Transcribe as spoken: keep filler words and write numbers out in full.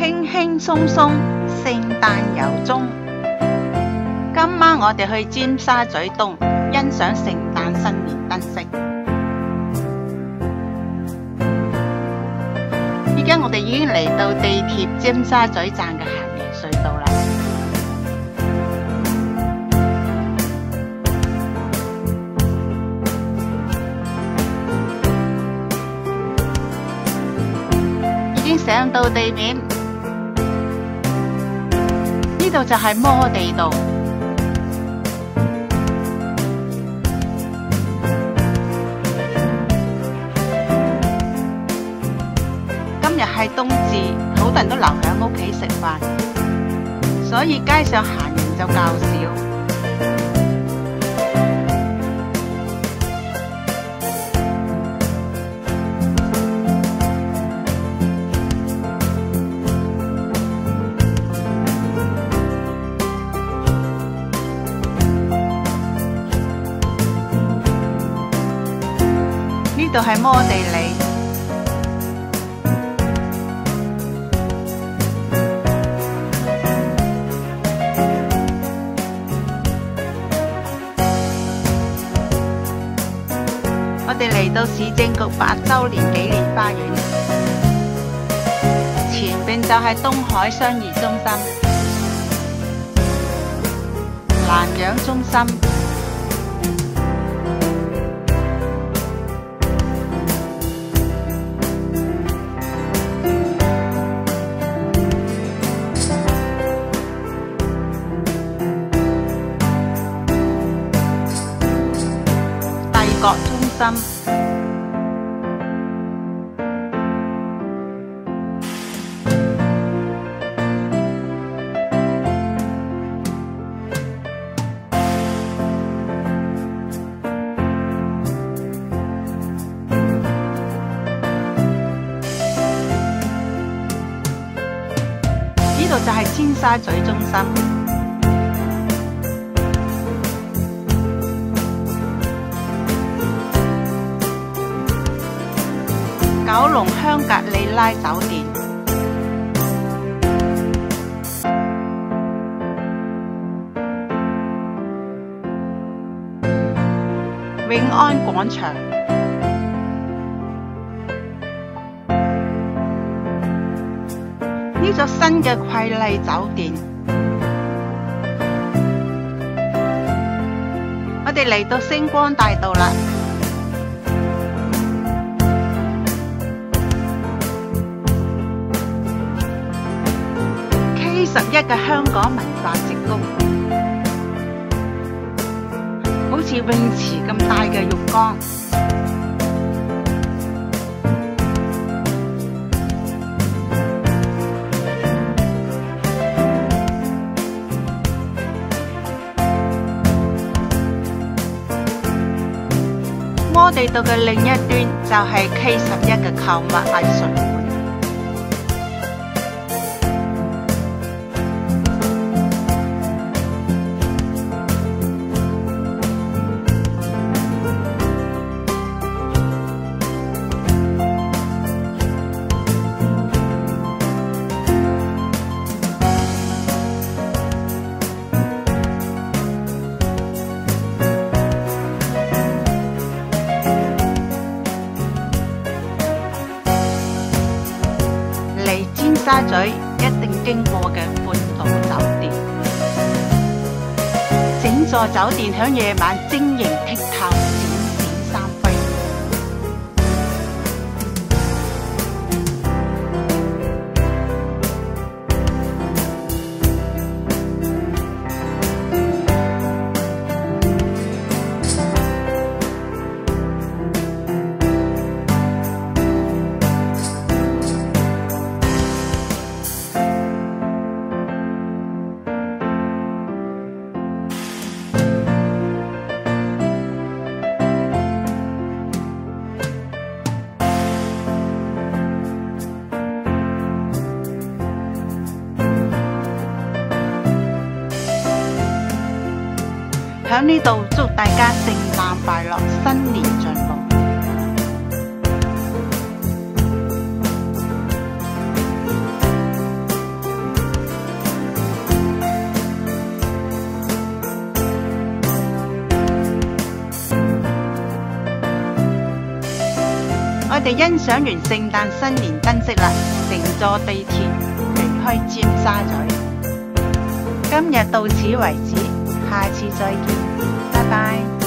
輕輕鬆鬆，聖誕遊蹤。今晚我哋去尖沙咀東欣賞聖誕新年燈飾。依家我哋已經嚟到地鐵尖沙咀站嘅行人隧道啦。已經上到地面，呢度就係摩地道。今日係冬至，好多人都留喺屋企食飯，所以街上行人就較少。呢度係摩地里。我哋嚟到市政局八周年紀念花園，前邊就係東海商業中心、南洋中心、帝國中心。呢度就係尖沙咀中心。九龍香格里拉酒店，永安廣場，呢座新嘅瑰麗酒店，我哋嚟到星光大道啦。K 十一嘅香港文化職工，好似泳池咁大嘅浴缸，摩地道嘅另一端就係 K 十一嘅購物藝術館。尖沙咀一定經過嘅半島酒店，整座酒店響夜晚晶瑩剔透，閃閃生輝。喺呢度祝大家聖誕快樂，新年進步。 哋欣賞完聖誕新年燈飾啦，乘坐地鐵離開尖沙咀。今日到此為止，下次再見，拜拜。